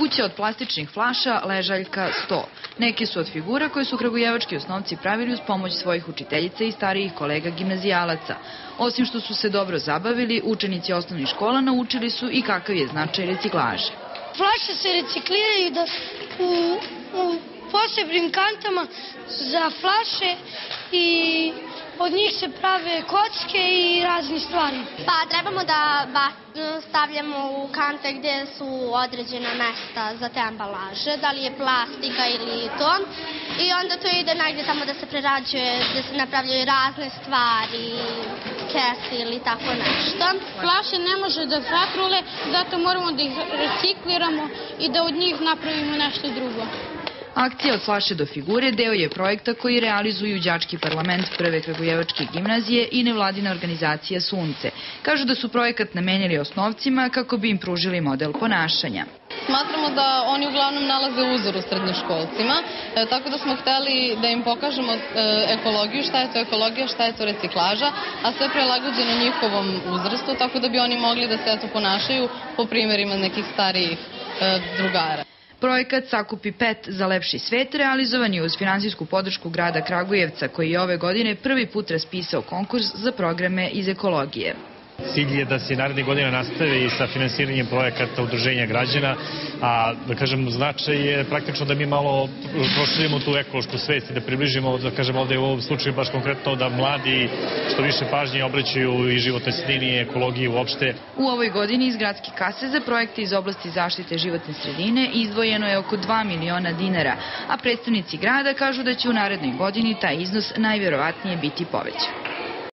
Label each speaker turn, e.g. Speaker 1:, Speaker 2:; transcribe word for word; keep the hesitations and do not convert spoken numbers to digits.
Speaker 1: Kuća od plastičnih flaša, ležaljka, sto. Neke su od figura koje su kragujevački osnovci pravili uz pomoć svojih učiteljica i starijih kolega gimnazijalaca. Osim što su se dobro zabavili, učenici osnovnih škola naučili su i kakav je značaj reciklaže.
Speaker 2: Flaše se recikliraju da u, u posebnim kantama za flaše i od njih se prave kocke i razne stvari.
Speaker 3: Pa trebamo da stavljamo u kante gdje su određena mesta za te ambalaže, da li je plastika ili to. I onda to ide negdje tamo da se prerađuje, da se napravljaju razne stvari, kese ili tako nešto.
Speaker 4: Flaše ne može da zatrule, zato moramo da ih recikliramo i da od njih napravimo nešto drugo.
Speaker 1: Akcija od flaše do figure deo je projekta koji realizuju đački parlament Prve kragujevačke gimnazije i nevladina organizacija Sunce. Kažu da su projekat namenili osnovcima kako bi im pružili model ponašanja.
Speaker 5: Smatramo da oni uglavnom nalaze uzor u srednjoškolcima, e, tako da smo hteli da im pokažemo e, ekologiju, šta je to ekologija, šta je to reciklaža, a sve prilagođeno njihovom uzrastu, tako da bi oni mogli da se eto ponašaju po primjerima nekih starijih e, drugara.
Speaker 1: Projekat Sakupi pet za lepši svet realizovan je uz finansijsku podršku grada Kragujevca, koji je ove godine prvi put raspisao konkurs za programe iz ekologije.
Speaker 6: Cilj je da se naredne godine nastavi sa finansiranjem projekata udruženja građana, a da kažem značaj je praktično da mi malo proširimo tu ekološku svest i da približimo, da kažem ovdje u ovom slučaju baš konkretno da mladi što više pažnje obraćaju i životnoj sredini i ekologiji uopšte.
Speaker 1: U ovoj godini iz gradske kase za projekte iz oblasti zaštite životne sredine izdvojeno je oko dva miliona dinara, a predstavnici grada kažu da će u narednoj godini taj iznos najvjerovatnije biti povećan.